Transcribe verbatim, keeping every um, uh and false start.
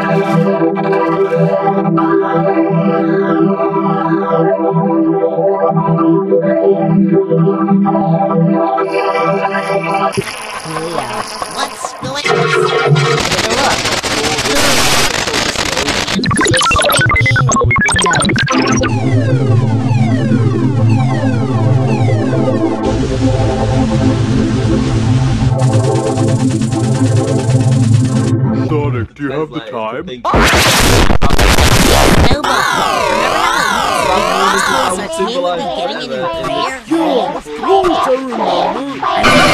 What's going Sonic, do you have the time? No, but remember how the getting in your prayer? Yeah, of course I remember.